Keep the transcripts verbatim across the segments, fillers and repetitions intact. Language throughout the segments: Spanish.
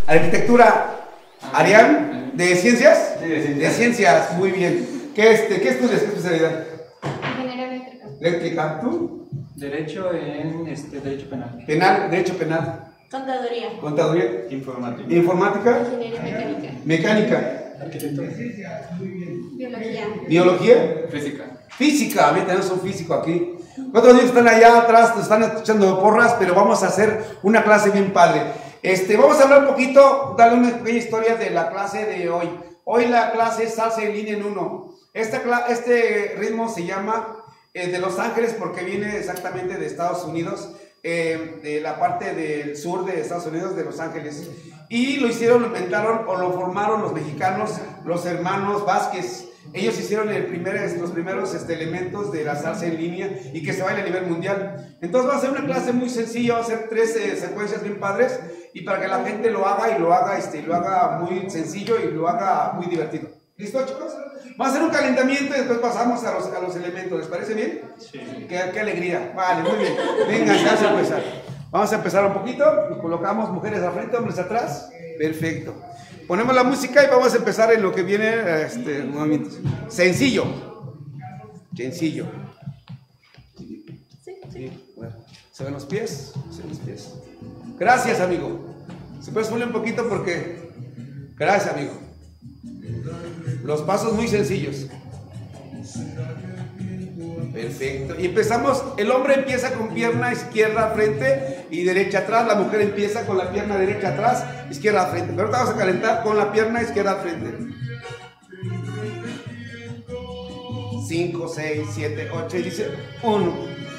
Arquitectura. Arián, ¿de ciencias? Sí, de ciencias. De ciencias, muy bien. ¿Qué, este, ¿qué estudias? ¿Qué especialidad? Ingeniería eléctrica. Eléctrica, ¿tú? Derecho en este, Derecho Penal. Penal, Derecho Penal. Contaduría. Contaduría. Informática. Informática. Ingeniería mecánica. Mecánica. Arquitectura. Biología. Biología. Física. Física, a mí tenemos un físico aquí. ¿Cuántos niños están allá atrás? Te están escuchando porras, pero vamos a hacer una clase bien padre. Este, vamos a hablar un poquito, darle una pequeña historia de la clase de hoy. Hoy la clase es salsa en línea en uno. Esta, este ritmo se llama eh, de Los Ángeles porque viene exactamente de Estados Unidos, eh, de la parte del sur de Estados Unidos, de Los Ángeles. Y lo hicieron, lo inventaron o lo formaron los mexicanos, los hermanos Vázquez. Ellos hicieron el primer, los primeros este, elementos de la salsa en línea y que se baila a nivel mundial. Entonces va a ser una clase muy sencilla, va a ser tres eh, secuencias bien padres y para que la gente lo haga y lo haga, este, lo haga muy sencillo y lo haga muy divertido. ¿Listo, chicos? Va a ser un calentamiento y después pasamos a los, a los elementos. ¿Les parece bien? Sí. Qué, qué alegría. Vale, muy bien. Venga, ya vamos a empezar. Vamos a empezar un poquito. Nos colocamos mujeres al frente, hombres atrás. Perfecto. Ponemos la música y vamos a empezar en lo que viene, este, movimientos. Sencillo. Sencillo. Sí. Sí, bueno. ¿Se ven los pies? ¿Se ven los pies? Gracias, amigo. ¿Se puede subir un poquito? Porque... Gracias, amigo. Los pasos muy sencillos. Perfecto. Y empezamos, el hombre empieza con pierna izquierda al frente y derecha atrás, la mujer empieza con la pierna derecha atrás, izquierda al frente. Pero ahorita vamos a calentar con la pierna izquierda al frente. cinco, seis, siete, ocho y dice uno.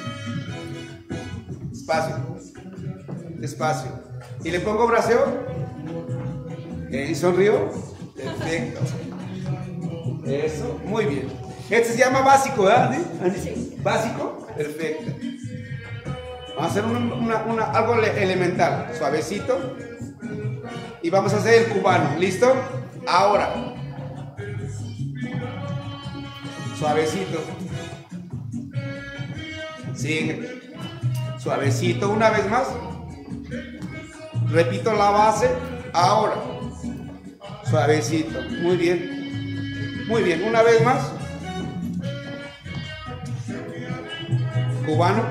Despacio. Despacio. ¿Y le pongo braceo? ¿Eh? ¿Y sonrío? Perfecto. Eso, muy bien. Este se llama básico, ¿verdad? ¿Sí? ¿Básico? Perfecto. Vamos a hacer una, una, una, algo elemental, suavecito. Y vamos a hacer el cubano, ¿listo? Ahora. Suavecito. Sigue. Suavecito, una vez más. Repito la base. Ahora. Suavecito, muy bien. Muy bien, una vez más. Cubano.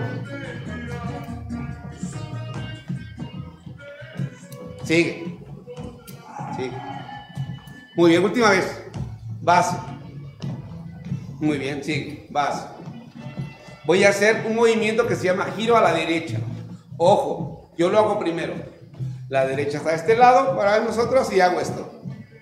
Sigue. Sigue. Muy bien, última vez. Base. Muy bien, sigue. Base. Voy a hacer un movimiento que se llama giro a la derecha. Ojo, yo lo hago primero. La derecha está de este lado para nosotros y hago esto.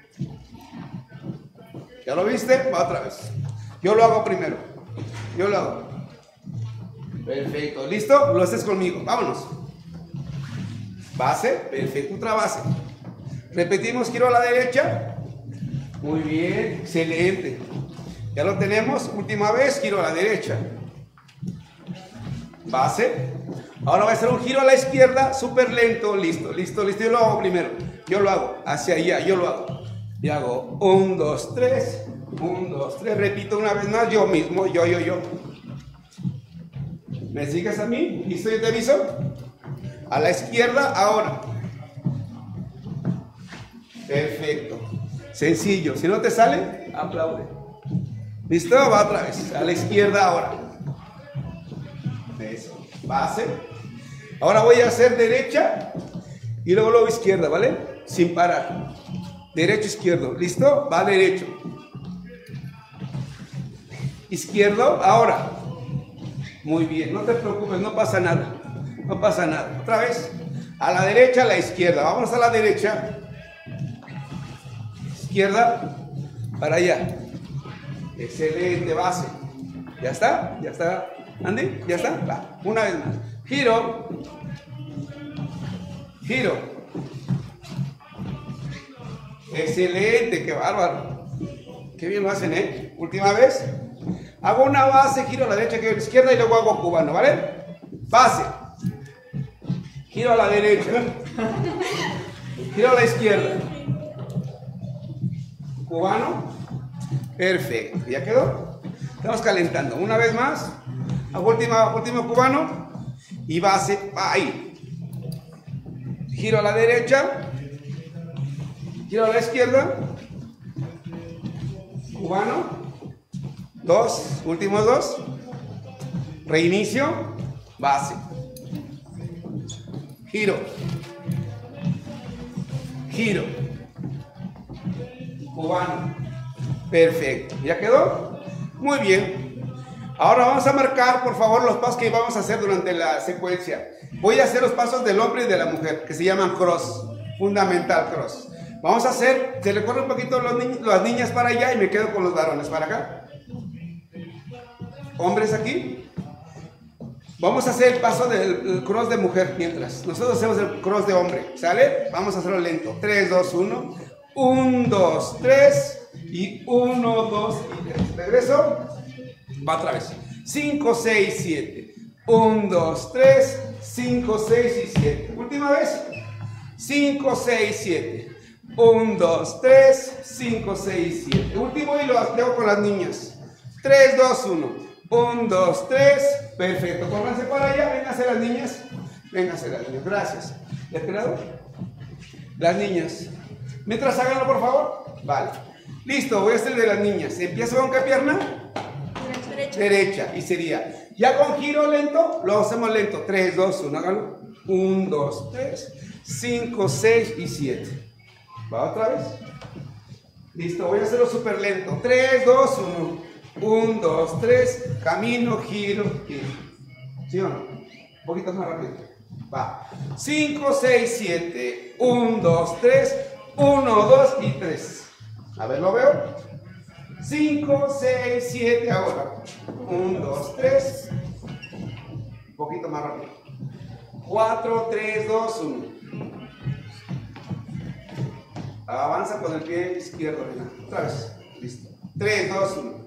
¿Ya lo viste? Va otra vez. Yo lo hago primero. Yo lo hago. Perfecto. ¿Listo? Lo haces conmigo. Vámonos. Base. Perfecto. Otra base. Repetimos. Giro a la derecha. Muy bien. Excelente. Ya lo tenemos. Última vez. Giro a la derecha. Base. Ahora voy a hacer un giro a la izquierda. Súper lento. Listo. Listo. Listo. Yo lo hago primero. Yo lo hago. Hacia allá. Yo lo hago. Y hago un, dos, tres. Un, dos, tres. Repito una vez más. Yo mismo. Yo, yo, yo. ¿Me sigues a mí? ¿Listo? Yo te aviso. A la izquierda, ahora. Perfecto. Sencillo. Si no te sale, aplaude. ¿Listo? Va otra vez. A la izquierda, ahora. Eso. Base. Ahora voy a hacer derecha y luego luego izquierda, ¿vale? Sin parar. Derecho, izquierdo. ¿Listo? Va derecho. Izquierdo, ahora. Muy bien, no te preocupes, no pasa nada. No pasa nada. Otra vez. A la derecha, a la izquierda. Vamos a la derecha. Izquierda. Para allá. Excelente, base. ¿Ya está? ¿Ya está? ¿Andy? ¿Ya está? Va. Una vez más. Giro. Giro. Excelente, qué bárbaro. Qué bien lo hacen, ¿eh? Última vez. Hago una base, giro a la derecha, giro a la izquierda y luego hago cubano, ¿vale? Base. Giro a la derecha. Giro a la izquierda. Cubano. Perfecto. ¿Ya quedó? Estamos calentando. Una vez más. Hago última, último cubano. Y base. Ahí. Giro a la derecha. Giro a la izquierda. Cubano. Dos. Últimos dos. Reinicio. Base. Giro. Giro. Cubano. Perfecto. ¿Ya quedó? Muy bien. Ahora vamos a marcar, por favor, los pasos que vamos a hacer durante la secuencia. Voy a hacer los pasos del hombre y de la mujer, que se llaman cross. Fundamental cross. Vamos a hacer, se le corre un poquito los ni las niñas para allá y me quedo con los varones para acá. Hombres aquí. Vamos a hacer el paso del cross de mujer mientras. Nosotros hacemos el cross de hombre. ¿Sale? Vamos a hacerlo lento. tres, dos, uno. uno, dos, tres. Y uno, dos y tres. Regreso. Va otra vez. cinco, seis, siete. uno, dos, tres. cinco, seis y siete. Última vez. cinco, seis, siete. uno, dos, tres. cinco, seis, siete. Último y lo hago con las niñas. tres, dos, uno. uno, dos, tres. Perfecto. Pónganse para allá. Vénganse las niñas. Vénganse las niñas. Gracias. ¿Ya quedado? Las niñas. Mientras háganlo, por favor. Vale. Listo. Voy a hacer el de las niñas. Empiezo con qué pierna. Derecha. Derecha. Y sería. Ya con giro lento. Lo hacemos lento. tres, dos, uno. Háganlo. uno, dos, tres. cinco, seis y siete. Va otra vez. Listo. Voy a hacerlo súper lento. tres, dos, uno. uno, dos, tres, camino, giro, giro. ¿Sí o no? Un poquito más rápido. Va. cinco, seis, siete. uno, dos, tres. uno, dos y tres. A ver, ¿lo veo? cinco, seis, siete. Ahora. uno, dos, tres. Un poquito más rápido. cuatro, tres, dos, uno. Avanza con el pie izquierdo. Otra vez. Listo. tres, dos, uno.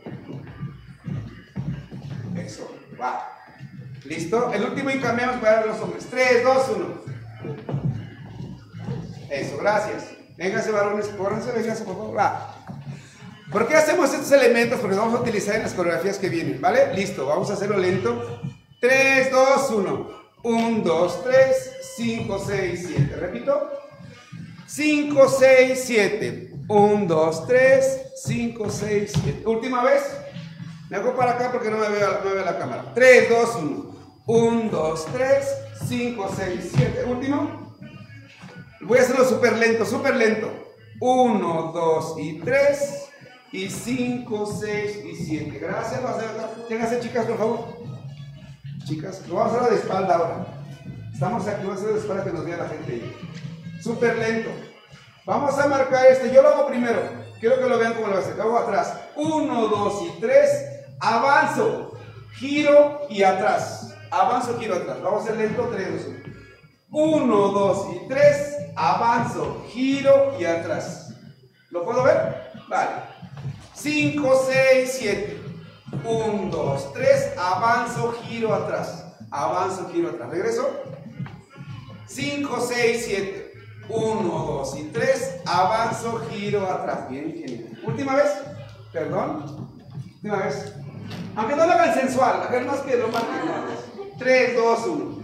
Eso, va. ¿Listo? El último y cambiamos para los hombres. tres, dos, uno. Eso, gracias. Vénganse, varones, córranse, vénganse, por favor. Va. ¿Por qué hacemos estos elementos? Porque los vamos a utilizar en las coreografías que vienen, ¿vale? Listo, vamos a hacerlo lento. tres, dos, uno. uno, dos, tres, cinco, seis, siete. Repito. cinco, seis, siete. uno, dos, tres, cinco, seis, siete. Última vez. Me hago para acá porque no me veo, no me veo la cámara. tres, dos, uno. uno, dos, tres, cinco, seis, siete. Último. Voy a hacerlo súper lento, súper lento. uno, dos y tres. Y cinco, seis y siete. Gracias. Ténganse, chicas, por favor. Chicas, lo vamos a hacer de espalda ahora. Estamos aquí, vamos a hacer de espalda que nos vea la gente. Súper lento. Vamos a marcar este. Yo lo hago primero. Quiero que lo vean como lo voy a hacer. Lo hago atrás. uno, dos y tres. Avanzo, giro y atrás. Avanzo, giro, atrás. Vamos a hacer lento. tres, dos, uno. uno, dos y tres. Avanzo, giro y atrás. ¿Lo puedo ver? Vale. cinco, seis, siete. uno, dos, tres. Avanzo, giro, atrás. Avanzo, giro, atrás. Regreso. cinco, seis, siete. uno, dos y tres. Avanzo, giro, atrás. Bien, bien. Última vez. Perdón. Última vez. Aunque no lo hagan sensual, hagan más que lo marquen. tres, dos, uno.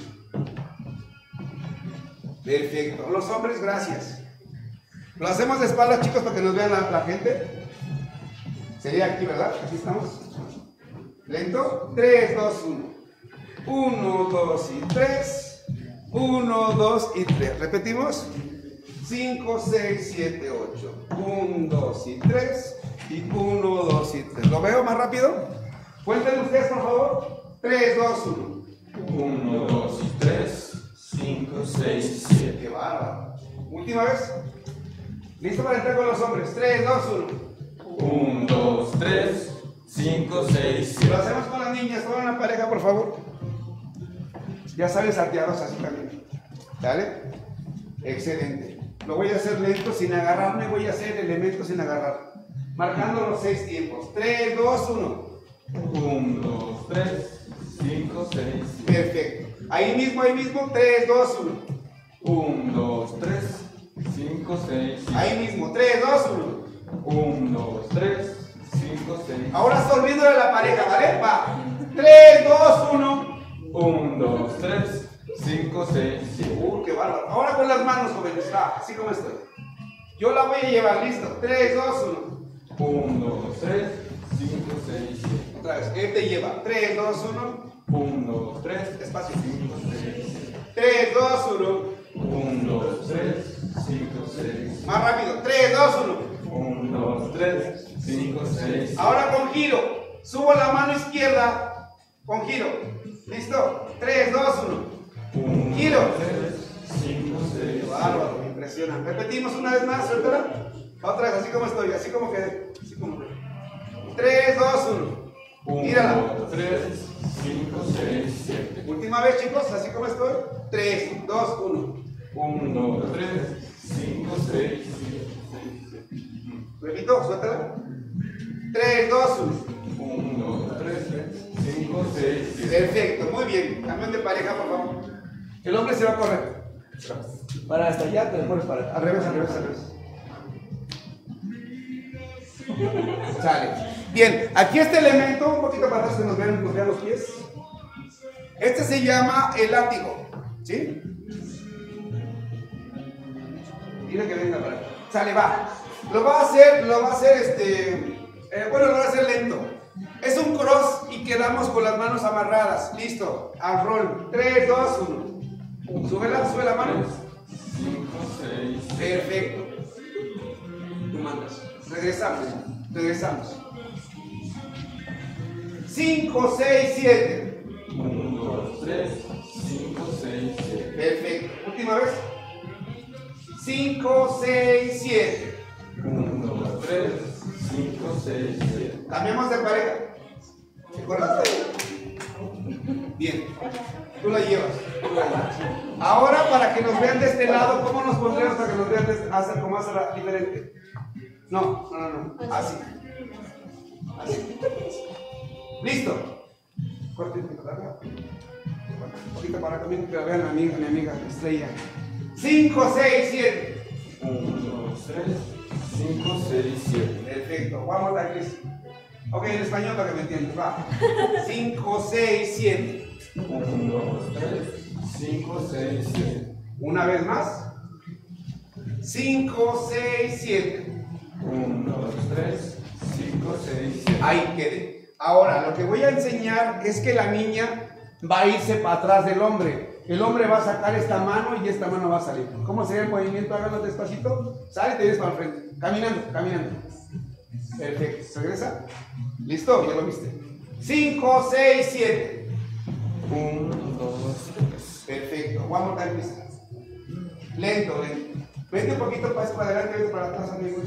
Perfecto. Los hombres, gracias. Lo hacemos de espaldas, chicos, para que nos vean la, la gente. Sería aquí, ¿verdad? Aquí estamos. Lento. tres, dos, uno. uno, dos y tres. uno, dos y tres. Repetimos. cinco, seis, siete, ocho. uno, dos y tres. Y uno, dos y tres. ¿Lo veo más rápido? Cuenten ustedes, por favor. tres, dos, uno. uno, dos y tres. cinco, seis, siete. Qué bárbaro. Última vez. Listo para entrar con los hombres. tres, dos, uno. uno, dos, tres. cinco, seis, Lo siete. hacemos con las niñas. Toda una pareja, por favor. Ya saben, salteados así también. ¿Vale? Excelente. Lo voy a hacer lento sin agarrarme. Voy a hacer elementos sin agarrar. Marcando los seis tiempos. tres, dos, uno. uno, dos, tres. cinco, seis, siete. Perfecto. Ahí mismo, ahí mismo. tres, dos, uno. uno, dos, tres. cinco, seis, siete. Ahí mismo. tres, dos, uno. uno, dos, tres. cinco, seis. Ahora sorbiéndole a la pareja, ¿vale? Va. tres, dos, uno. uno, dos, tres. cinco, seis, siete. Uh, qué bárbaro. Ahora con las manos, jóvenes. Va, así como estoy. Yo la voy a llevar, listo. tres, dos, uno. uno, dos, tres, cinco, seis, siete. Otra vez, él te lleva. tres, dos, uno. uno, dos, tres, Despacio. cinco, seis, siete. tres, dos, uno. uno, dos, tres, cinco, seis. Más rápido. tres, dos, uno. uno, dos, tres, cinco, seis. Ahora con giro. Subo la mano izquierda. Con giro. ¿Listo? tres, dos, uno. Giro. cinco, seis. Bárbaro, me impresiona. Repetimos una vez más, suéltala. Otra vez, así como estoy, así como quedé. Así como. tres, dos, uno. Mírala. uno, dos, tres, cinco, seis, siete. Última vez, chicos, así como estoy. tres, dos, uno. uno, dos, tres, cinco, seis, siete. Repito, suéltala. tres, dos, uno. uno, dos, tres, cinco, seis, siete. Perfecto, muy bien. Cambio de pareja, por favor. El hombre se va a correr. Para hasta allá, te pones para. Al revés, al revés, al revés. Sale. Bien, aquí este elemento, un poquito para atrás que nos vean, nos vean los pies. Este se llama el látigo. ¿Sí? Dile que venga para acá. Sale, va. Lo va a hacer, lo va a hacer este. Eh, bueno, lo va a hacer lento. Es un cross y quedamos con las manos amarradas. Listo. Al rol. tres, dos, uno. Súbela, sube la mano. cinco, seis. Perfecto. Tú mandas. Regresamos. Regresamos. cinco, seis, siete. uno, dos, tres, cinco, seis, siete. Perfecto. Última vez. cinco, seis, siete. uno, dos, tres, cinco, seis, siete. Cambiamos de pareja. ¿Se acuerdan? Bien. Tú la llevas. Tú la llevas. Ahora, para que nos vean de este lado, ¿cómo nos pondremos para que nos vean de este, hacer como hace diferente? No, no, no, no. Así. Así. Listo. Corte un poquito para acá. Un poquito para acá también, que vean a mi amiga, mi amiga Estrella. cinco, seis, siete. uno, dos, tres, cinco, seis, siete. Perfecto. Vamos a Chris. Ok, en español para que me entiendas. Va. cinco, seis, siete. uno, dos, tres, cinco, seis, siete. Una vez más. cinco, seis, siete. uno, dos, tres, cinco, seis, siete. Ahí quede. Ahora, lo que voy a enseñar es que la niña va a irse para atrás del hombre. El hombre va a sacar esta mano y esta mano va a salir. ¿Cómo sería el movimiento? Háganlo despacito. Sale y te vienes para el frente. Caminando, caminando. Perfecto. ¿Regresa? ¿Listo? Ya lo viste. cinco, seis, siete. uno, dos, tres. Perfecto. One more time, please. Lento, lento. Vete un poquito para, para adelante, vete para atrás, amigo.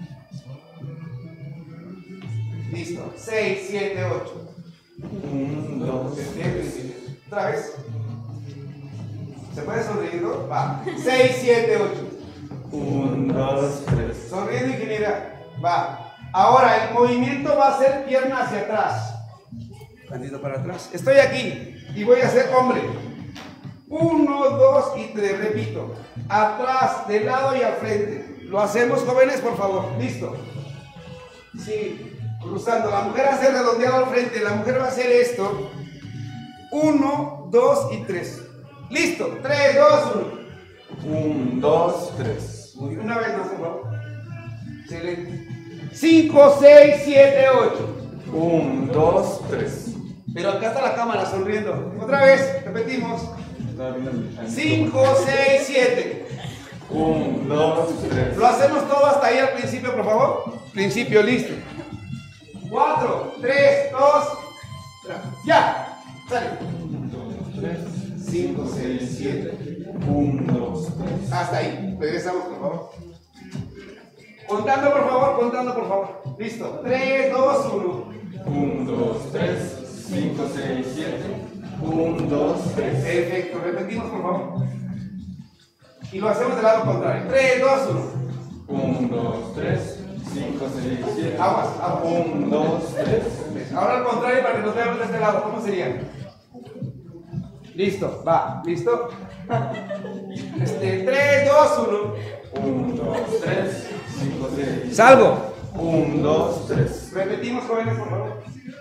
Listo. seis, siete, ocho. uno, dos, Perfecto. Otra vez. ¿Se puede sonriendo? Va. seis, siete, ocho. uno, dos, tres. Sonriendo, ingeniera. Va. Ahora, el movimiento va a ser pierna hacia atrás. Tantito para atrás. Estoy aquí y voy a hacer hombre. Uno, dos y tres. Repito. Atrás, de lado y al frente. Lo hacemos, jóvenes, por favor. Listo. Sí. Cruzando. La mujer hace redondeado al frente. La mujer va a hacer esto. Uno, dos y tres. Listo. Tres, dos, uno. uno, dos, tres. Muy bien. Una vez más, por favor. Excelente. cinco, seis, siete, ocho. uno, dos, tres. Pero acá está la cámara sonriendo. Otra vez, repetimos. cinco, seis, siete. uno, dos, tres. Lo hacemos todo hasta ahí al principio, por favor. Principio, listo. cuatro, tres, dos, ya. Sale. cinco, seis, siete. uno, dos, tres. Hasta ahí. Regresamos, por favor. Contando, por favor, contando, por favor. Listo. tres, dos, uno. uno, dos, tres, cinco, seis, siete. uno, dos, tres. Perfecto. Repetimos, por favor. Y lo hacemos del lado contrario. tres, dos, uno. uno, dos, tres, cinco, seis, siete. Aguas, aguas. uno, dos, tres. Ahora al contrario para que nos veamos de este lado. ¿Cómo sería? Listo. Va. ¿Listo? Este, tres, dos, uno. uno, dos, tres, cinco, seis. Salgo. uno, dos, tres. Repetimos, jóvenes, por favor.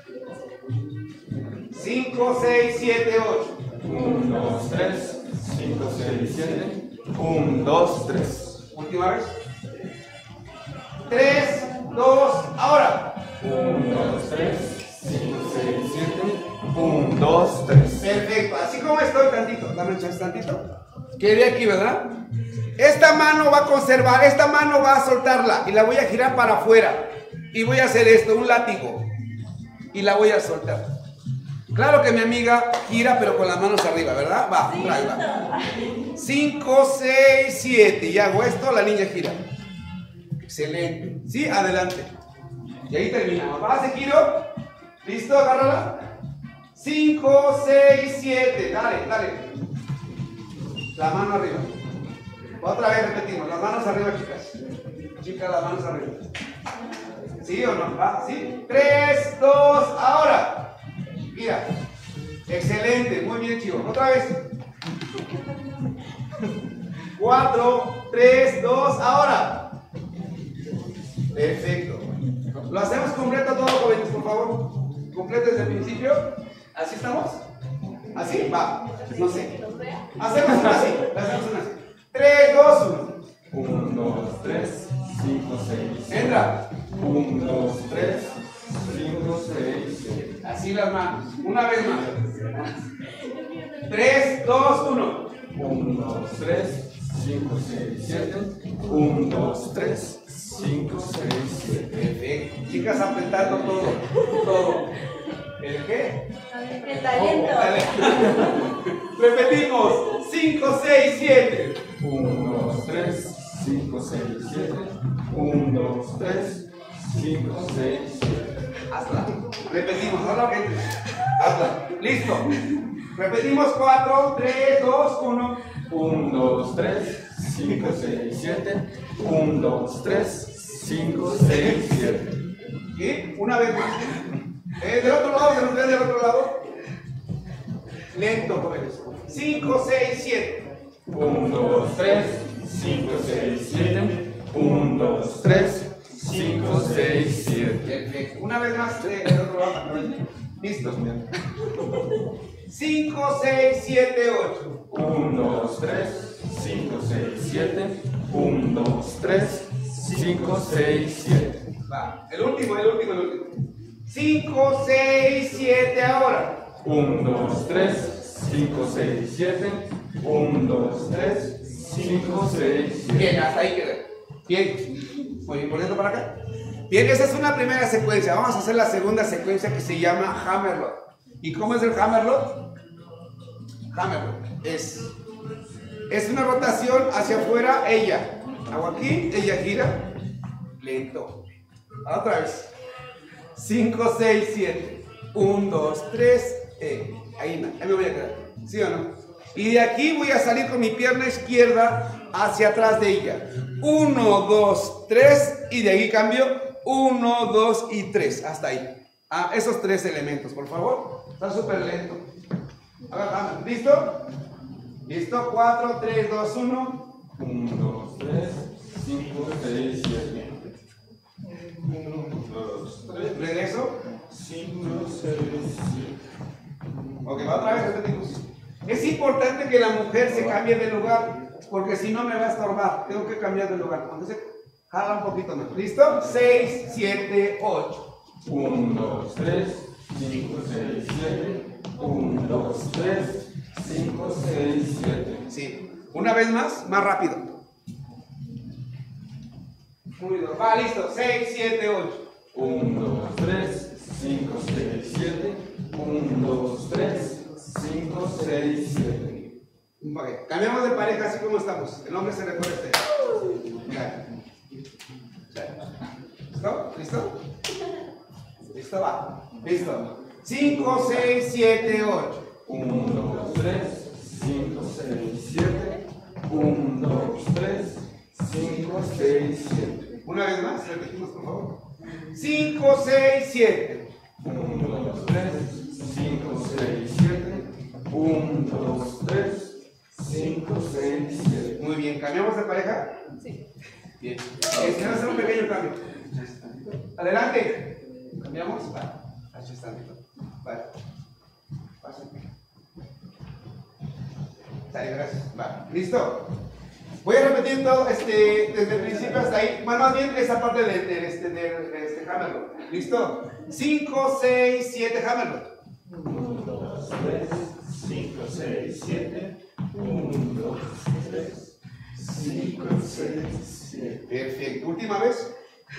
cinco, seis, siete, ocho. uno, dos, tres, cinco, seis, siete. uno, dos, tres. Última vez. tres, dos, ahora. uno, dos, tres, cinco, seis, siete. uno, dos, tres. Perfecto, así como estoy, tantito. Dame chance tantito. Quedé aquí, ¿verdad? Esta mano va a conservar, esta mano va a soltarla y la voy a girar para afuera. Y voy a hacer esto, un látigo. Y la voy a soltar. Claro que mi amiga gira, pero con las manos arriba, ¿verdad? Va, trae, va. cinco, seis, siete. Y hago esto, la niña gira. Excelente. Sí, adelante. Y ahí terminamos. Base, giro. ¿Listo? Agárrala. cinco, seis, siete. Dale, dale. La mano arriba. Otra vez repetimos. Las manos arriba, chicas. Chicas, las manos arriba. ¿Sí o no? ¿Va? ¿Sí? tres, dos, ahora. Mira. Excelente. Muy bien, chicos. Otra vez. cuatro, tres, dos, ahora. Perfecto. Lo hacemos completo todo, jóvenes, por favor. Completo desde el principio. ¿Así estamos? ¿Así? Va. No sé. Hacemos una así. Hacemos una así. tres, dos, uno. uno, dos, tres, cinco, seis. Entra. uno, dos, tres, cinco, seis, siete. Así las manos. Una vez más. tres, dos, uno. uno, dos, tres, cinco, seis, siete. uno, dos, tres, cinco, seis, siete. Perfecto. Chicas, apretando todo. Todo. ¿El qué? El talento. Repetimos. cinco, seis, siete. uno, dos, tres, cinco, seis, siete. uno, dos, tres, cinco, seis, siete. Hazla. Repetimos. Hazla, gente. Hazla. Listo. Repetimos. cuatro, tres, dos, uno. uno, dos, tres, cinco, seis, siete. uno, dos, tres, cinco, seis, siete. ¿Y? Una vez más. Eh, del otro lado, del otro, del otro lado. Lento, jóvenes. cinco, seis, siete. uno, dos, tres, cinco, seis, siete. uno, dos, tres, cinco, seis, siete. Perfecto. Una vez más, eh, del otro lado. Listo. cinco, seis, siete, ocho. uno, dos, tres, cinco, seis, siete. uno, dos, tres, cinco, seis, siete. Va. El último, el último, el último. cinco, seis, siete, ahora. uno, dos, tres, cinco, seis, siete. uno, dos, tres, cinco, seis, siete. Bien, hasta ahí queda. Bien. Muy bien, poniendo para acá. Bien, esa es una primera secuencia. Vamos a hacer la segunda secuencia que se llama Hammerlock. ¿Y cómo es el Hammerlock? Hammerlock es, es una rotación hacia afuera, ella. Hago aquí, ella gira. Lento. Otra vez. cinco, seis, siete. uno, dos, tres. Eh. Ahí, no, ahí me voy a quedar. ¿Sí o no? Y de aquí voy a salir con mi pierna izquierda hacia atrás de ella. uno, dos, tres. Y de ahí cambio. uno, dos y tres. Hasta ahí. Ah, esos tres elementos, por favor. Está súper lento. Haga, ¿listo? ¿Listo? cuatro, tres, dos, uno. uno, dos, tres, cinco, seis, siete. uno, dos, tres, Regreso. cinco, seis, siete. Ok, va otra vez, repetimos. Es importante que la mujer se cambie de lugar, porque si no me va a estorbar. Tengo que cambiar de lugar. Entonces, jala un poquito más. ¿Listo? seis, siete, ocho. uno, dos, tres, cinco, seis, siete. uno, dos, tres, cinco, seis, siete. Sí. Una vez más, más rápido. Uno y dos. Va, listo. seis, siete, ocho. uno, dos, tres, cinco, seis, siete. uno, dos, tres, cinco, seis, siete. Ok, cambiamos de pareja así como estamos. El hombre se recuerda este. Ya. Ya. ¿Listo? ¿Listo? ¿Listo? Va. Listo. cinco, seis, siete, ocho. uno, dos, tres, cinco, seis, siete. uno, dos, tres, cinco, seis, siete. Una vez más, repetimos por favor. cinco, seis, siete. uno, dos, tres, cinco, seis, siete. uno, dos, tres, cinco, seis, siete. Muy bien, ¿cambiamos de pareja? Sí. Bien. Eh, se va a hacer un pequeño cambio. Adelante. ¿Cambiamos? Vale. Así está. Vale. Pásate. Dale, gracias. Vale. ¿Listo? Voy a repetir todo este, desde el principio hasta ahí. Bueno, más bien esa parte del de, de, este, de, de este Hammerlock. ¿Listo? cinco, seis, siete, Hammerlock. uno, dos, tres, cinco, seis, siete. uno, dos, tres, cinco, seis, siete. Perfecto. Última vez.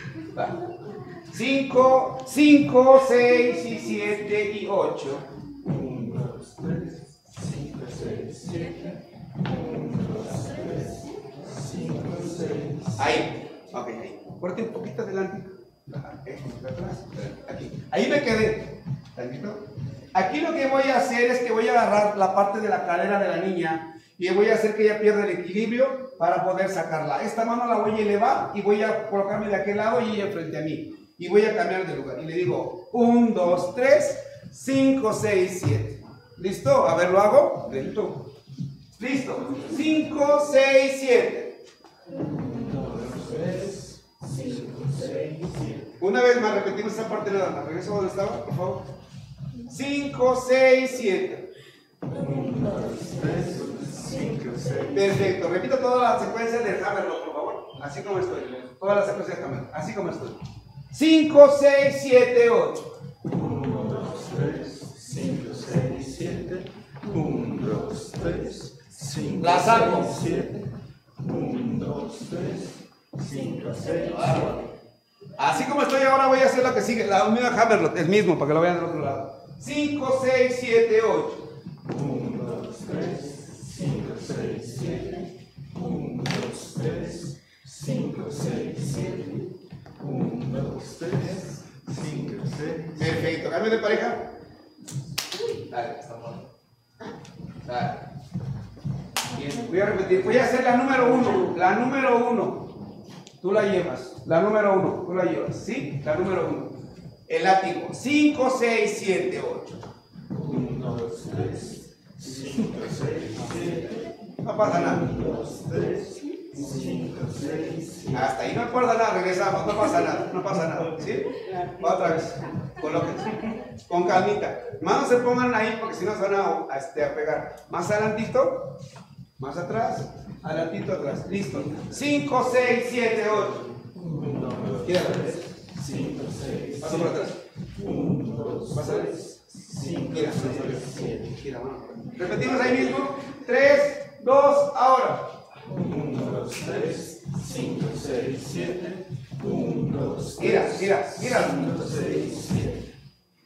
cinco, cinco, seis y siete y ocho. uno, dos, tres, cinco, seis, siete. uno, dos, tres, cinco, seis. Ahí. Ok, ahí. Corte un poquito adelante. Atrás. Aquí. Ahí me quedé. Tantito. Aquí lo que voy a hacer es que voy a agarrar la parte de la cadera de la niña y voy a hacer que ella pierda el equilibrio para poder sacarla. Esta mano la voy a elevar y voy a colocarme de aquel lado y ella frente a mí. Y voy a cambiar de lugar. Y le digo uno, dos, tres, cinco, seis, siete. ¿Listo? A ver, lo hago. Lento. Listo. cinco, seis, siete. uno, dos, tres, cinco, seis, siete. Una vez más repetimos esa parte nada más. Regreso donde estaba, por favor. cinco, seis, siete. uno, dos, tres, cinco, seis. Perfecto. Repito toda la secuencia del Hammerlock, por favor. Así como estoy. Toda la secuencia del Hammerlock. Así como estoy. cinco, seis, siete, ocho. uno, dos, tres, cinco, seis, siete. uno, dos, tres, cinco, La saco. siete. uno, dos, tres, cinco, seis, siete. Así como estoy ahora voy a hacer lo que sigue. La misma Hammerlock. El mismo, para que lo vean del otro lado. cinco, seis, siete, ocho. uno, dos, tres, cinco, seis, siete. uno, dos, tres, cinco, seis, siete. uno, dos, tres, cinco, seis. Perfecto. ¿Cambio de pareja? Dale, está bueno. Dale. Bien, voy a repetir. Voy a hacer la número uno. La número uno. Tú la llevas. La número uno. Tú la llevas. ¿Sí? La número uno. El látigo. cinco, seis, siete, ocho. uno, dos, tres, cinco, seis, siete. No pasa nada. uno, dos, tres, cinco, seis, siete. Hasta ahí no pasa nada. Regresamos. No pasa nada. No pasa nada. ¿Sí? Otra vez. Colóquense. Con calmita. Más no se pongan ahí porque si no se van a, a, este, a pegar. Más adelantito. Más atrás. Adelantito atrás. Listo. cinco, seis, siete, ocho. uno, dos, Gira. tres, cinco, seis, Paso por atrás. uno, dos, Más atrás. tres, cinco, Gira. seis, siete. Gira, mano. Repetimos ahí mismo. tres, dos, ahora. uno, dos, tres, cinco, seis, siete. uno, dos, Gira, tres, gira, gira. cinco, seis, siete.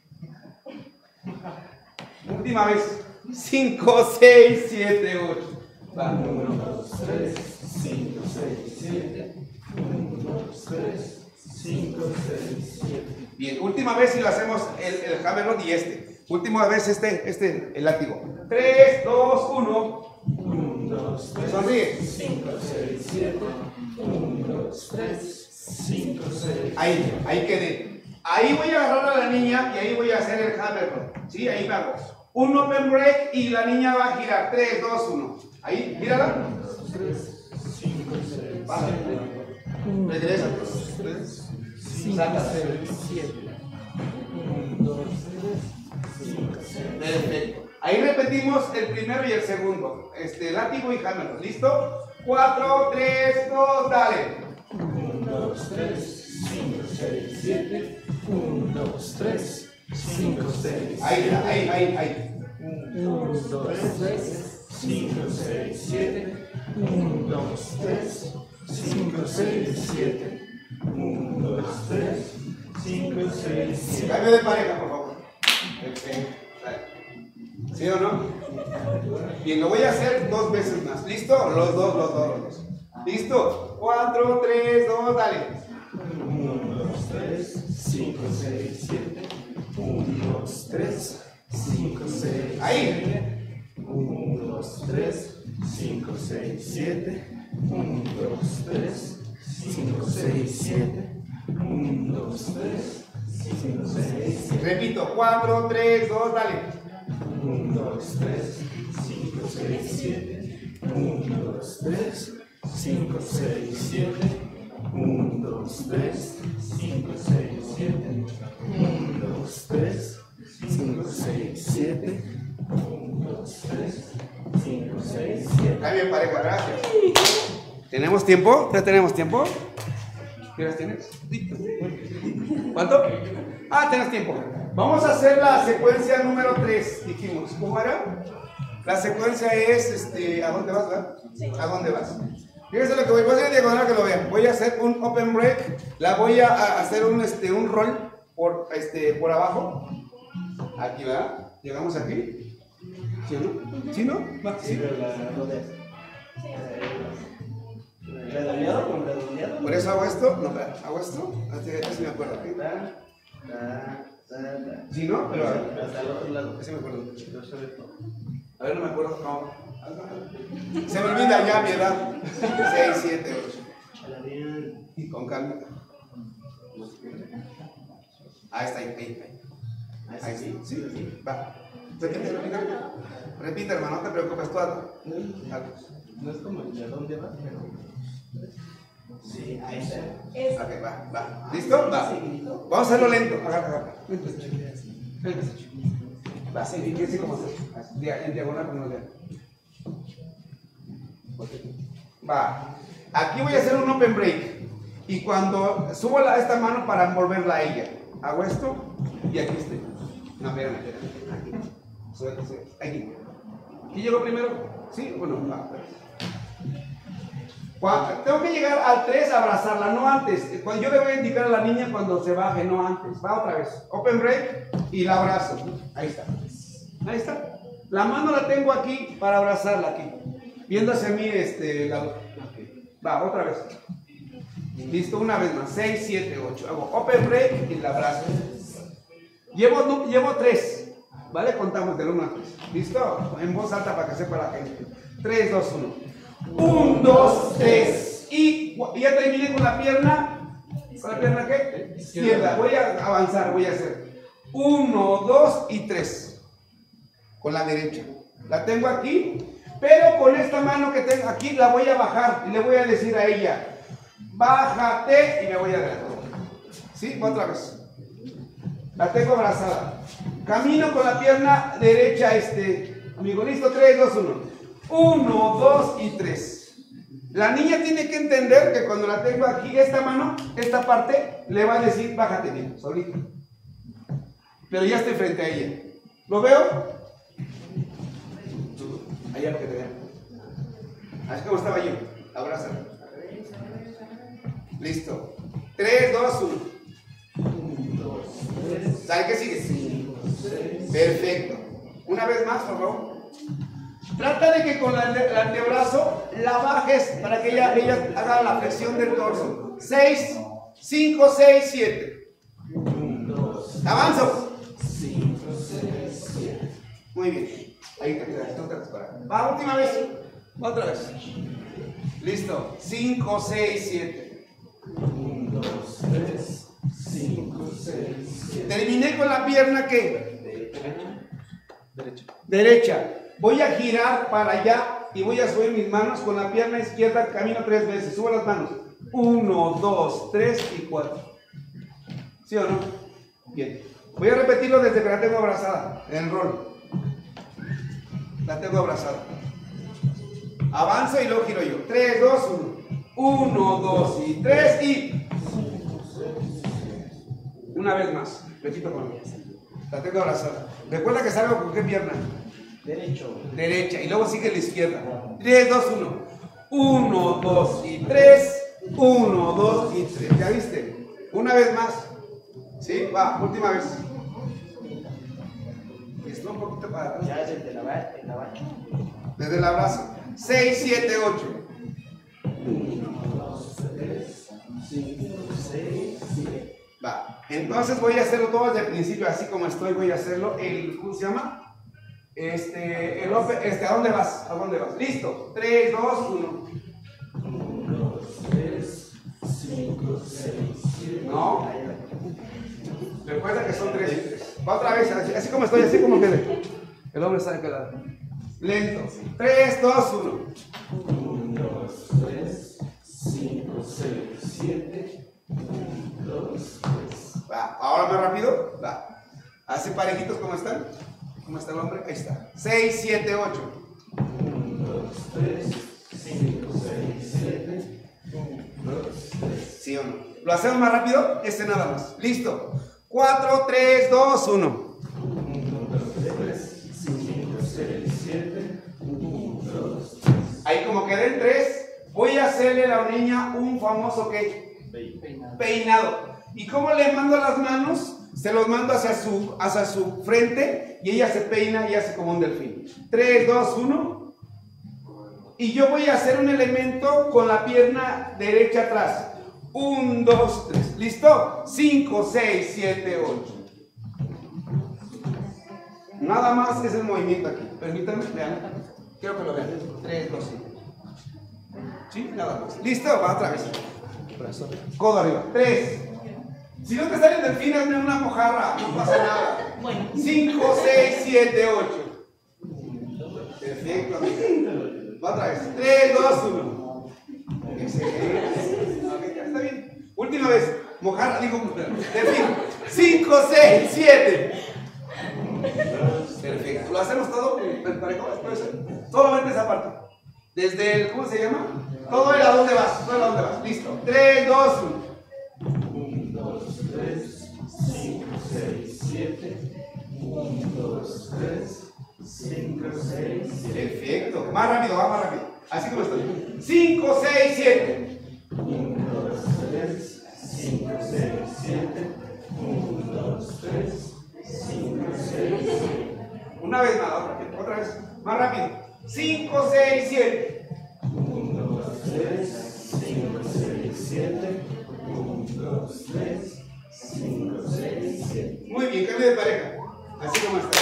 Última vez. cinco, seis, siete, ocho. Va. uno, dos, tres, cinco, seis, siete. uno, dos, tres, cinco, seis, siete. Bien, última vez si lo hacemos el, el Hammerlock y este. Última vez este, este, el látigo. tres, dos, uno. uno, dos, tres, Sonríe. cinco, seis, siete. uno, dos, tres, cinco, seis. Ahí, ahí quedé. Ahí voy a agarrar a la niña y ahí voy a hacer el Hammerlock. ¿Sí? Ahí me hago. Un open break y la niña va a girar. tres, dos, uno. Ahí, gírala. uno, dos, tres, cinco, seis, Baja. siete. Regresa. tres, cinco, Saca. seis, siete. uno, dos, tres, cinco, seis. Perfecto. Ahí repetimos el primero y el segundo. Este, látigo y Hammerlock. ¿Listo? cuatro, tres, dos, dale. uno, dos, tres, cinco, seis, siete. uno, dos, tres, cinco, seis. Ahí, ahí, ahí, ahí. uno, dos, tres, cinco, seis, siete. uno, dos, tres, cinco, seis, siete. uno, dos, tres, cinco, seis, siete. Cambio de pareja, por favor. Perfecto. Dale. ¿Sí o no? Bien, lo voy a hacer dos veces más. ¿Listo? Los dos, los dos, los dos. ¿Listo? cuatro, tres, dos, dale. uno, dos, tres, cinco, seis, siete. uno, dos, tres, cinco, seis, Ahí. uno, dos, tres, cinco, seis, siete. uno, dos, tres, cinco, seis, siete. uno, dos, tres, cinco, seis, siete. Repito, cuatro, tres, dos, dale. uno, dos, tres, cinco, seis, siete. uno, dos, tres, cinco, seis, siete. uno, dos, tres, cinco, seis, siete. uno, dos, tres, cinco, seis, siete. uno, dos, tres, cinco, seis, siete. Cambio de pareja, gracias. ¿Tenemos tiempo? ¿Ya tenemos tiempo? ¿Qué horas tienes? ¿Cuánto? Ah, tenés tiempo. Vamos a hacer la secuencia número tres, dijimos. ¿Cómo era? La secuencia es, este, ¿a dónde vas, verdad? ¿A dónde vas? Fíjense lo que voy, voy a hacer en diagonal que lo vean. Voy a hacer un open break, la voy a, a hacer un, este, un roll por, este, por abajo. Aquí, ¿verdad? Llegamos aquí. ¿Sí o no? ¿Sí, no? Va, sí. ¿Redondeado con redondeado? Por eso hago esto, no, espera, hago esto, así, así me acuerdo. ¿Sí? ¿Sí, no? Pero a ver, hasta el otro lado. así me acuerdo. A ver, no me acuerdo cómo. Se me olvida ya mi edad. seis, siete, ocho. Y con calma. Ahí está, ahí, ahí. Ahí sí, sí, sí. Va. Repite, repite. Repite, hermano, no te preocupes, tú hazlo. No es como el de dónde vas, pero. Sí, ahí está. Ok, va, va. ¿Listo? Va. Vamos a hacerlo lento. Agarra, agarra. Va, sí, sí, como así. En diagonal, como lo vean. Va. Aquí voy a hacer un open break. Y cuando subo la, esta mano para envolverla a ella, hago esto y aquí estoy. No, espérame, espérame. Aquí. Suelta, suelta. Aquí. ¿Aquí llegó primero? Sí, bueno, va. Cuando, tengo que llegar al tres a abrazarla, no antes. Cuando yo le voy a indicar a la niña cuando se baje, no antes. Va otra vez. Open break y la abrazo. Ahí está. Ahí está. La mano la tengo aquí para abrazarla aquí. Viendo hacia mí este lado. Va, otra vez. Listo, una vez más. seis, siete, ocho. Hago open break y la abrazo. Llevo, no, llevo tres. ¿Vale? Contamos del uno a tres. ¿Listo? En voz alta para que sepa la gente. tres, dos, uno. uno, dos, tres. Y ya terminé con la pierna. ¿Con la pierna qué? Izquierda. Voy a avanzar, voy a hacer uno, dos y tres. Con la derecha. La tengo aquí. Pero con esta mano que tengo aquí la voy a bajar. Y le voy a decir a ella: bájate. Y me voy a dar. ¿Sí? Otra vez. La tengo abrazada. Camino con la pierna derecha, este. Amigo, listo. tres, dos, uno. uno, dos y tres. La niña tiene que entender que cuando la tengo aquí, esta mano, esta parte, le va a decir: bájate bien, solito. Pero ya estoy frente a ella. ¿Lo veo? Allá para que te vean. Así como estaba yo. Abrázalo. Listo. tres, dos, uno. ¿Sabe qué sigue? Perfecto. Una vez más, por favor. Trata de que con el antebrazo la bajes para que ella, ella haga la flexión del torso. seis, cinco, seis, siete. Avanzo. Muy bien. Ahí te quedas, tú te vas para. Va, última vez. Otra vez. Listo. cinco, seis, siete. uno, dos, tres, cinco, seis, siete. Terminé con la pierna que Derecha. derecha. Voy a girar para allá y voy a subir mis manos con la pierna izquierda. Camino tres veces. Subo las manos. uno, dos, tres y cuatro. ¿Sí o no? Bien. Voy a repetirlo desde que la tengo abrazada. En el rol. La tengo abrazada. Avanzo y luego giro yo. tres, dos, uno. uno, dos y tres y... Una vez más. Repito conmigo. La tengo abrazada. Recuerda que salgo con qué pierna. Derecho. Derecha. Y luego sigue la izquierda. tres, dos, uno. uno, dos y tres. uno, dos y tres. ¿Ya viste? Una vez más. ¿Sí? Va. Última vez. Esto un poquito para atrás. Ya desde la base. La base. Desde el abrazo. seis, siete, ocho. uno, dos, tres, cinco, seis, siete. Va. Entonces voy a hacerlo todo desde el principio, así como estoy, voy a hacerlo. El, ¿cómo se llama? Este, el open, este, ¿a dónde vas? ¿A dónde vas? Listo. tres, dos, uno. uno, dos, tres, cinco, seis, siete. No. Recuerda que son tres y tres. Va otra vez, así, así como estoy, así como quede. El hombre sabe qué lado. Lento. tres, dos, uno. uno, dos, tres, cinco, seis, siete. uno, dos, tres. Va. Ahora más rápido. Va. Así parejitos como están. ¿Cómo está el hombre? Ahí está. seis, siete, ocho. uno, dos, tres, cinco, seis, siete. o no? ¿Lo hacemos más rápido? Este nada más. Listo. cuatro, tres, dos, uno. Ahí como quedé en tres, voy a hacerle a la niña un famoso ¿qué? Peinado. Peinado. ¿Y cómo le mando las manos? Se los mando hacia su, hacia su frente y ella se peina y hace como un delfín. tres, dos, uno. Y yo voy a hacer un elemento con la pierna derecha atrás. uno, dos, tres. ¿Listo? cinco, seis, siete, ocho. Nada más es el movimiento aquí. Permítanme, vean. Quiero que lo vean. tres, dos, uno. ¿Sí? Nada más. ¿Listo? Va otra vez. Codo arriba. tres. Si no te sale el delfín, hazme una mojarra. No pasa nada. cinco, seis, siete, ocho. Perfecto, amiga. Va otra vez. tres, dos, uno. Excelente. Okay, está bien. Última vez. Mojarra, digo, delfín. cinco, seis, siete. Perfecto. ¿Lo hacemos todo? ¿Parejo? Solamente esa parte. Desde el, ¿cómo se llama? Todo el a dónde vas. Todo el a dónde vas. Listo. tres, dos, uno. uno, dos, tres, cinco, seis, siete. uno, dos, tres, cinco, seis, siete. Perfecto. Más rápido, va más rápido. Así como estoy. cinco, seis, siete. uno, dos, tres, cinco, seis, siete. uno, dos, tres, cinco, seis, siete. Una vez más, otra vez. Otra vez. Más rápido. cinco, seis, siete. uno, dos, tres, cinco, seis, siete. uno, dos, tres, cinco, seis, siete. Muy bien, cambio de pareja. Así como está.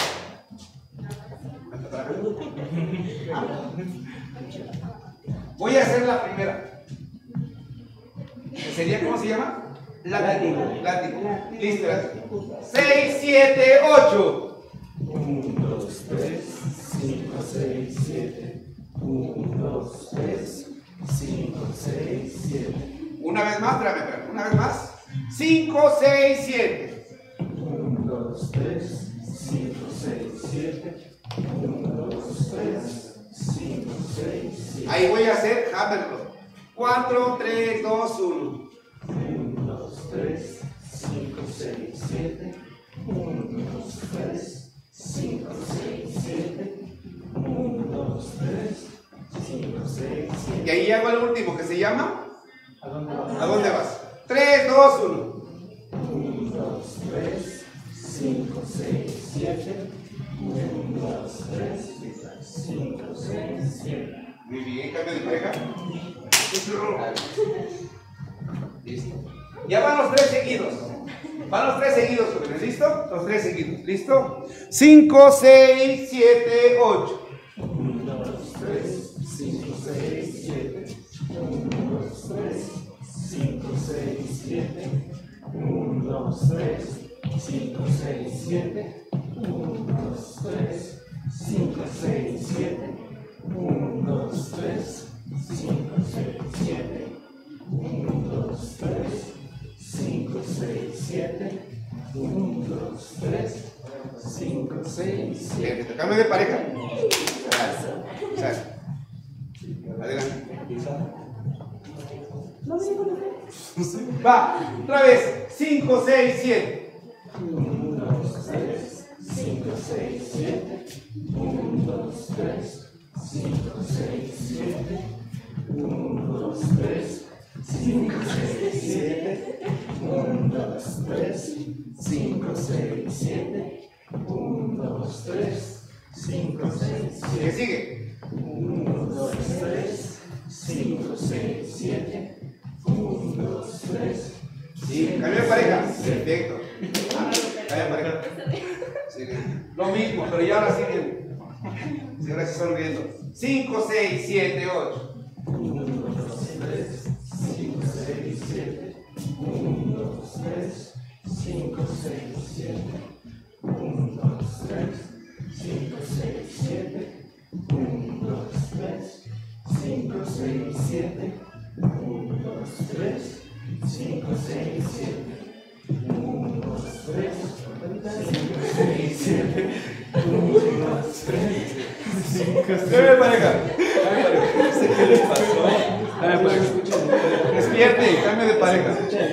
Voy a hacer la primera. ¿Sería cómo se llama? Látigo. Látigo. Listo. seis, siete, ocho. uno, dos, tres, cinco, seis, siete. uno, dos, tres, cinco, seis, siete. Una vez más, espérame, espérame. Una vez más. cinco, seis, siete. uno, dos, tres, cinco, seis, siete. uno, dos, tres, cinco, seis, siete. Ahí voy a hacer Hammerlock. cuatro, tres, dos, uno. uno, dos, tres, cinco, seis, siete. uno, dos, tres, cinco, seis, siete. uno, dos, tres, cinco, seis, siete. Y ahí hago el último que se llama. ¿A dónde vas? ¿A dónde vas? tres, dos, uno. uno, dos, tres, cinco, seis, siete. uno, dos, tres, cinco, seis, siete. Muy bien, cambio de pareja. Listo. Ya van los tres seguidos. Van los tres seguidos, jóvenes. ¿Listo? Los tres seguidos. ¿Listo? cinco, seis, siete, ocho. uno, dos, tres, cinco, seis, siete. uno, dos, tres, cinco, seis, siete. uno, dos, tres, cinco, seis, siete. uno, dos, tres, cinco, seis, siete. uno, dos, tres, cinco, seis, siete. uno, dos, tres, cinco, seis, siete. uno, dos, tres, cinco, seis, siete. Perfecto. Cambio de pareja. Sale. Adelante. Va. Otra vez. cinco, seis, siete. uno, dos, tres, cinco, seis, siete. uno, dos, tres, cinco, seis, siete. uno, dos, tres, cinco, seis, siete. uno, dos, tres, cinco, seis, siete. uno, dos, tres, cinco, seis, ¿Qué siete. sigue? uno, dos, tres, cinco, seis, siete. uno, dos, tres. Sí, cambio de pareja. Perfecto. Cambio de pareja. Sigue. Lo mismo, pero ya ahora siguen. Sí, ahora sí sonriendo. cinco, seis, siete, ocho. uno, dos, tres, cinco, seis, siete. uno, dos, tres, cinco, seis, siete. uno, dos, tres, cinco, seis, siete. uno, dos, tres, cinco, seis, siete. uno, dos, tres, cinco, seis, siete. uno, dos, tres, cinco, seis, siete. uno, dos, tres, cinco, Cambio de pareja. ¿Qué le pasó? Despierte, cambio de pareja.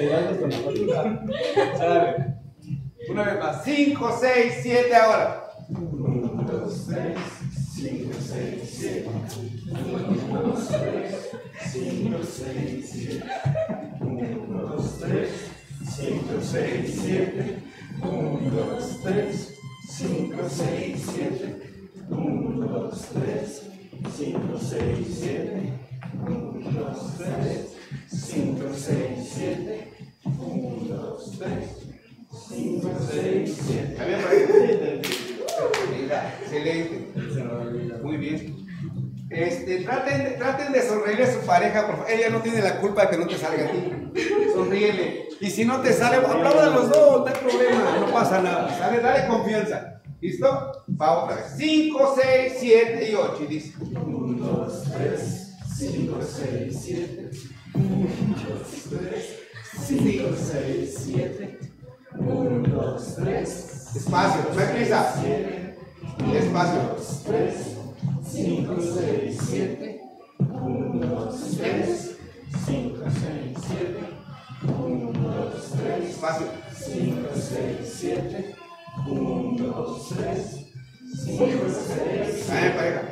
Una vez más. cinco, seis, siete ahora. uno, dos, tres, cinco, seis, siete. uno, dos, tres, cinco, seis, siete. uno, dos, tres, cinco, seis, siete. uno, dos, tres, cinco, seis, siete. uno, dos, tres, cinco, seis, siete. uno, dos, tres, cinco, seis, siete. uno, dos, tres, cinco, seis, siete. A ver, pareja. Venga, excelente. Muy bien. Este, traten, de- traten de sonreírle a su pareja, por favor. Ella no tiene la culpa de que no te salga a ti. Sonríele. Y si no te sale, aplaudan los dos, no hay problema, no pasa nada. ¿Sale? Dale confianza. ¿Listo? Va otra vez. cinco, seis, siete y ocho. Y dice. uno, dos, tres, cinco, seis, siete. uno, dos, tres, cinco, seis, siete. uno, dos, tres. Despacio, no hay prisa. Despacio. dos, tres, cinco, seis, siete. uno, dos, tres, cinco, seis, siete. uno, dos, tres, Despacio. cinco, seis, siete. uno, dos, tres, cinco, seis, A ver, pareja.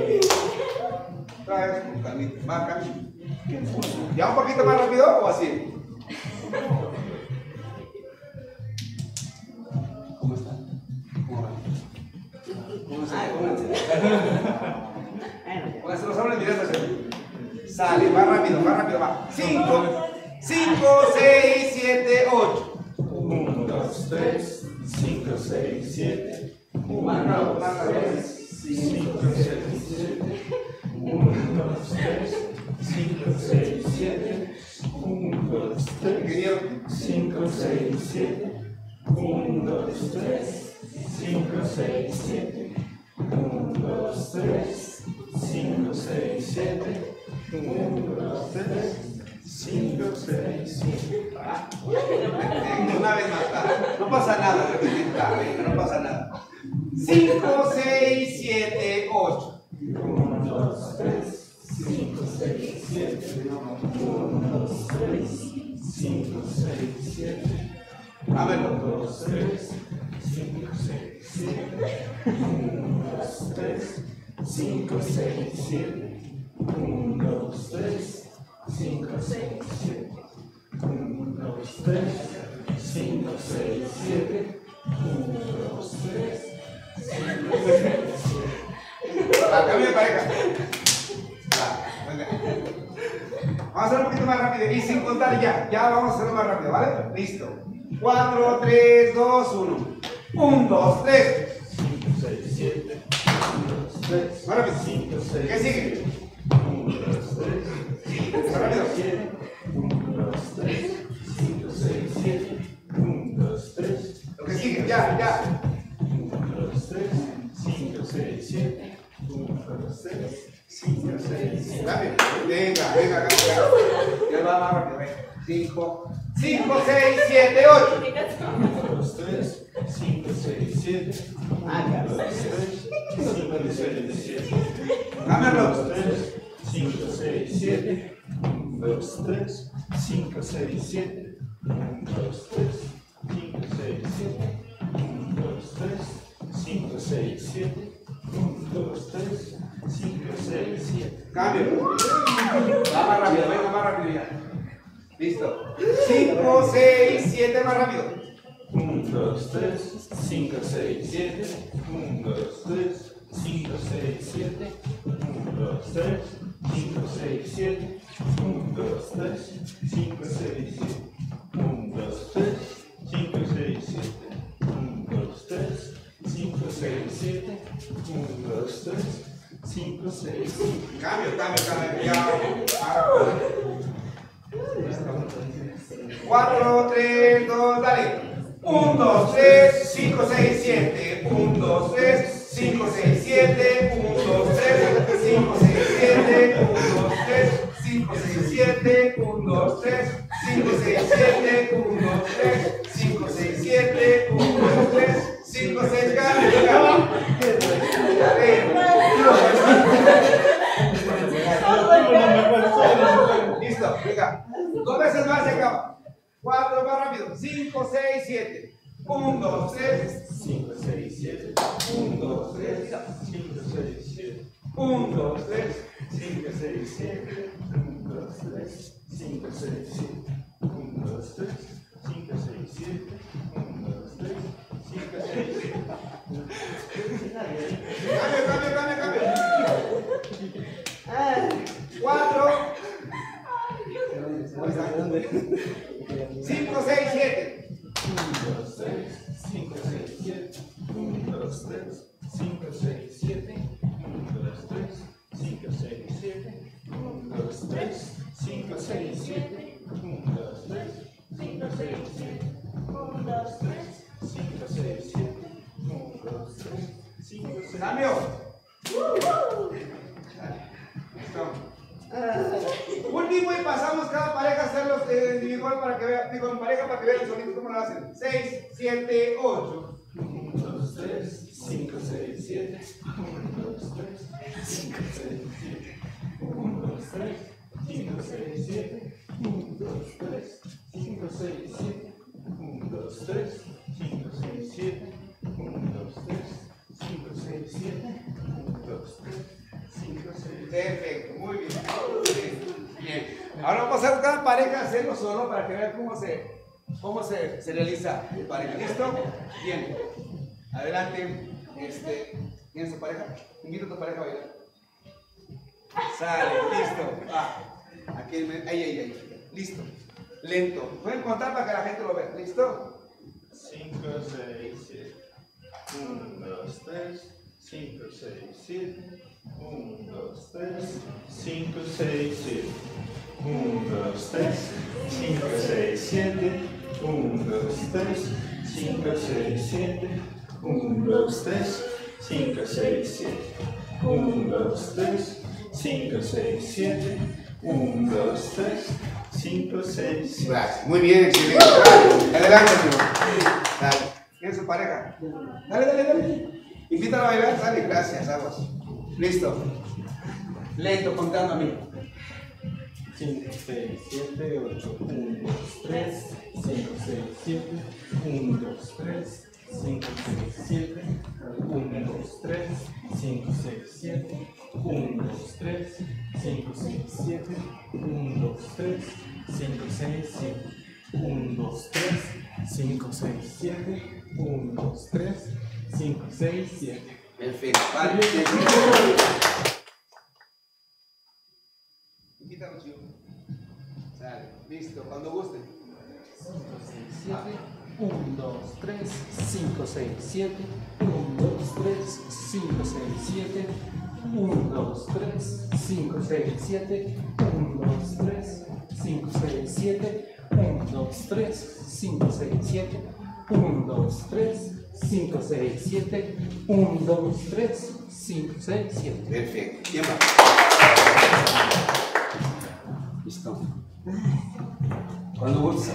Otra vez, con calmita. Marca. ¿Ya un poquito más rápido o así? ¿Cómo está? ¿Cómo va? ¿Cómo está? Pónganse los hombres mirando hacia mí. Sale, va rápido, va rápido, va. cinco, cinco, seis, siete, ocho. uno, dos, tres, cinco, seis, siete. Marca, uno, dos, marca, tres, cinco, seis, siete. uno, dos, tres, cinco, seis, siete. uno, dos, tres, Ingeniero. cinco, seis, siete. uno, dos, tres, cinco, seis, siete. uno, dos, tres, cinco, seis, siete. uno, dos, tres, cinco, seis, siete. Venga, una vez más, va. No pasa nada, repetir, va, venga, no pasa nada. cinco, seis, siete, ocho. uno, dos, tres, cinco, seis, siete. uno, dos, tres, cinco, seis, siete. Ámelo. uno, dos, tres, cinco, seis, siete. uno, dos, tres, cinco, seis, siete. uno, dos, tres, cinco, seis, siete. uno, dos, tres, cinco, seis, siete. uno, dos, tres, cinco, seis, siete. Va, cambio de pareja. Va, venga. Vamos a hacer un poquito más rápido y sin contar ya. Ya vamos a hacerlo más rápido, ¿vale? Listo. cuatro, tres, dos, uno. uno, dos, tres. cinco, seis, siete. uno, dos, tres, Más rápido. cinco, seis, ¿Qué sigue? uno, dos, tres, Más rápido. siete. uno, dos, tres, cinco, seis, siete. uno, dos, tres, Lo que sigue, ya, ya. uno, dos, tres, cinco, seis, siete. uno, dos, tres, cinco, seis, siete. Rápido. Venga, venga, venga. Ya va más rápido, venga. cinco, cinco, seis, siete, ocho. uno, dos, tres, cinco, seis, siete. uno, dos, tres, cinco, seis, siete. Dámelo. uno, dos, tres, cinco, seis, siete. uno, dos, tres, cinco, seis, siete. uno, dos, tres, cinco, seis, siete. uno, dos, tres, cinco, seis, siete. uno, dos, tres, cinco, seis, siete. Cambio. Va más rápido, venga, más rápido ya. Listo. cinco, seis, siete, más rápido. uno, dos, tres, cinco, seis, siete. uno, dos, tres, cinco, seis, siete. uno, dos, tres, cinco, seis, siete. uno, dos, tres, cinco, seis, siete. uno, dos, tres, cinco, seis, siete. uno, dos, tres, cinco, seis, siete. uno, dos, tres, cinco, seis, siete. Cambio, cambio, cambio. Ya. cuatro, tres, dos, dale. uno, dos, tres, cinco, seis, siete. uno, dos, tres, cinco, seis, siete. uno, dos, tres, cinco, seis, siete. uno, dos, tres, cinco, seis, siete. uno, dos, tres, cinco, seis, siete. uno, dos, tres, cinco, seis, siete. uno, dos, tres, cinco, seis, cambio, cambio. Dale. Listo. listo, venga. Dos veces más se acaba. Cuatro, más rápido. Cinco, seis, siete. Un, dos, tres. cinco, seis, siete. Un, dos, tres. cinco, seis, siete. Un, dos, tres. cinco, seis, siete. uno, dos, tres. cinco, seis, siete. uno, dos, tres. cinco, seis, siete. uno, dos, tres. cinco, seis, siete. Cambio, cambio, cambio, cambio. Cuatro. Cinco, seis, siete. uno, dos, tres. cinco, seis, siete. uno, dos, tres. cinco, seis, siete. uno, dos, tres. cinco, seis, siete. uno, dos, tres. cinco, seis, siete. uno, dos, tres. cinco, seis, siete. uno, dos, tres. cinco, seis, siete. uno, dos, tres. cinco, seis. Cambio. Listo. Último y pasamos cada pareja a hacerlos eh, individual para que vean, digo en pareja para que vean solitos cómo lo hacen. seis, siete, ocho. uno, dos, tres, cinco, seis, siete. uno, dos, tres, cinco, seis, siete. uno, dos, tres, cinco, seis, siete. uno, dos, tres, cinco, seis, siete. uno, dos, tres, cinco, seis, siete. uno, dos, tres, cinco, seis, siete. uno, dos, tres, cinco, seis. Perfecto, muy bien. Bien. Ahora vamos a hacer cada pareja hacerlo solo para que vean cómo se, cómo se, se realiza el pareja. ¿Listo? Bien. Adelante. Este, ¿tienes tu pareja? Invita a tu pareja a bailar. Sale, listo. Ah, aquí, ahí, ahí, ahí. Listo. Lento. Pueden contar para que la gente lo vea. ¿Listo? cinco, seis, siete. uno, dos, tres. cinco, seis, siete. uno, dos, tres. cinco, seis, siete. uno, dos, tres. cinco, seis, siete. uno, dos, tres. cinco, seis, siete. uno, dos, tres. cinco, seis, siete. uno, dos, tres. cinco, seis, siete. uno, dos, tres. cinco, seis, siete. Gracias. Muy bien, excelente. Dale. Adelante, amigo. Dale. ¿Tienes su pareja? Dale, dale, dale. Invítalo a bailar, sale. Gracias, aguas. Listo. Lento, contando, amigo. cinco, seis, siete, ocho. uno, dos, tres. cinco, seis, siete. uno, dos, tres. cinco, seis, siete. uno, dos, tres. cinco, seis, siete. uno, dos, tres. cinco, seis, siete. uno, dos, tres. cinco, seis, siete. uno, dos, tres. cinco, seis, siete. uno, dos, tres. cinco, seis, siete. Perfecto. Vale. Invítalo, chico. Sale. Listo. Cuando guste. cinco, seis, siete, uno, dos, tres, cinco, seis, siete, uno, dos, tres, cinco, seis, siete, uno, dos, tres, cinco, seis, siete, uno, dos, tres, cinco, seis, siete, uno, dos, tres, cinco, seis, siete, uno, dos, tres, cinco, seis, siete, uno, dos, tres, cinco, seis, siete. Perfecto. ¿Quién va? Listo. Cuando guste.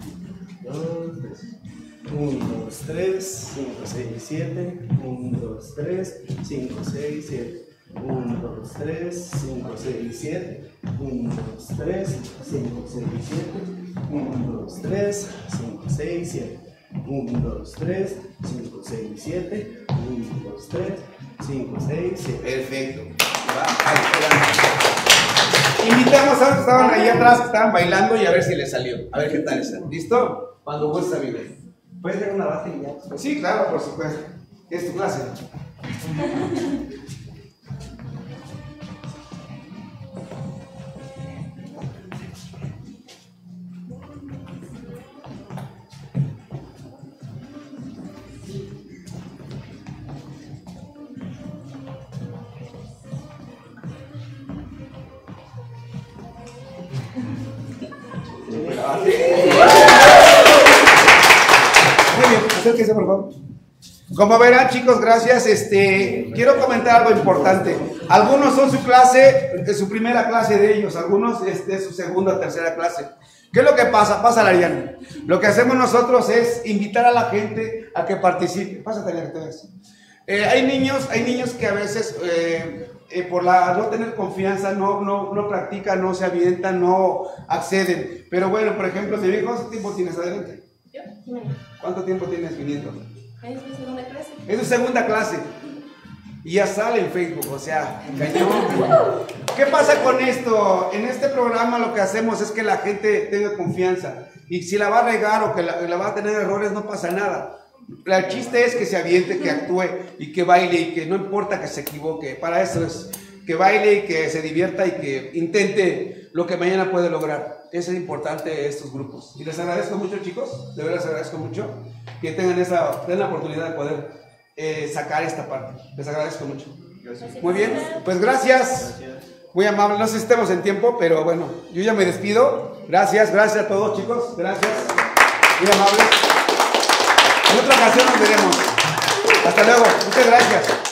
uno, dos, tres, cinco, seis, siete, uno, dos, tres, cinco, seis, siete, uno, dos, tres, cinco, seis, siete, uno, dos, tres, cinco, seis, siete, uno, dos, tres, cinco, seis, siete, uno, dos, tres, cinco, seis, siete, uno, dos, tres, cinco, seis, siete. Perfecto. Va. Ahí, adelante. Invitamos a los que estaban ahí atrás, que estaban bailando y a ver si les salió. A ver qué tal están. ¿Listo? Cuando guste, amigo. ¿Puedes dar una base y ya? Sí, claro, por supuesto. Es tu clase. Muy bien, acérquense por favor. Como verán, chicos, gracias. Este, quiero comentar algo importante. Algunos son su clase, es su primera clase de ellos, algunos este, es su segunda o tercera clase. ¿Qué es lo que pasa? Pasa, Ariana. Lo que hacemos nosotros es invitar a la gente a que participe. Pásate, Ariana, que te ves. Eh, hay niños, hay niños que a veces eh, eh, por la no tener confianza, no, no, no practican, no se avientan, no acceden. Pero bueno, por ejemplo, mi hijo, ¿cuánto tiempo tienes adelante? Yo, Jimena. ¿Cuánto tiempo tienes viniendo? Es mi segunda clase. Es su segunda clase. Y ya sale en Facebook, o sea, cañón. ¿Qué pasa con esto? En este programa lo que hacemos es que la gente tenga confianza. Y si la va a regar o que la, la va a tener errores, no pasa nada. El chiste es que se aviente, que actúe y que baile y que no importa que se equivoque. Para eso es que baile y que se divierta y que intente lo que mañana puede lograr. Eso es importante de estos grupos. Y les agradezco mucho, chicos. De verdad les agradezco mucho que tengan esa tengan la oportunidad de poder eh, sacar esta parte. Les agradezco mucho. Gracias. Muy bien, pues gracias. Gracias. Muy amable. No sé si estemos en tiempo, pero bueno, yo ya me despido. Gracias, gracias a todos, chicos. Gracias. Muy amables. En otra ocasión nos veremos. Hasta luego. Muchas gracias.